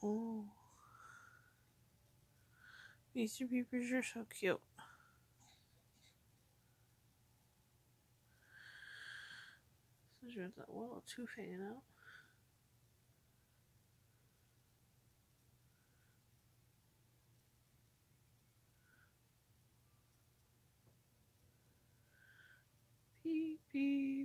Oh, Mr. Peepers are so cute. So there's that little tooth hanging out. Peep, peep.